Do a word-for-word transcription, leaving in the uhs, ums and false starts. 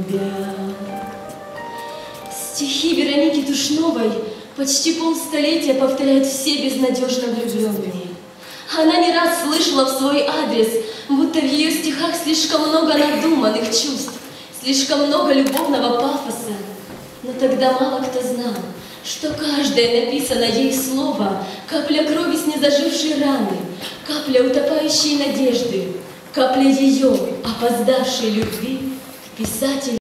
тебя. Стихи Вероники Тушновой почти полстолетия повторяют все безнадежно влюбленные. Она не раз слышала в свой адрес, будто в ее стихах слишком много надуманных чувств, слишком много любовного пафоса. Но тогда мало кто знал, что каждое написанное ей слово — капля крови с незажившей раны, капля утопающей надежды, капля ее опоздавшей любви к писателю.